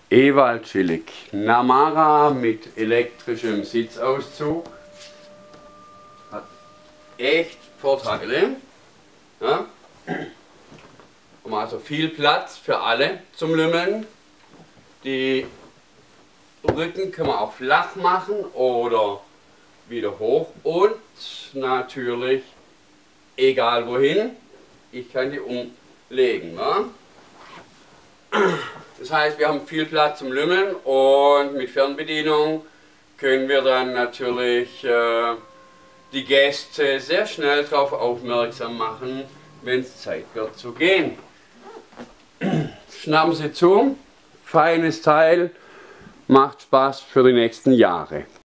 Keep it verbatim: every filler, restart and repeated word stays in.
Ewald Schillig. Namara mit elektrischem Sitzauszug. Hat echt Vorteile. Ja? Und also viel Platz für alle zum Lümmeln. Die Rücken kann man auch flach machen oder wieder hoch und natürlich egal wohin, ich kann die umlegen. Ne? Das heißt, wir haben viel Platz zum Lümmeln und mit Fernbedienung können wir dann natürlich äh, die Gäste sehr schnell darauf aufmerksam machen, wenn es Zeit wird zu gehen. Schnappen Sie zu, feines Teil, macht Spaß für die nächsten Jahre.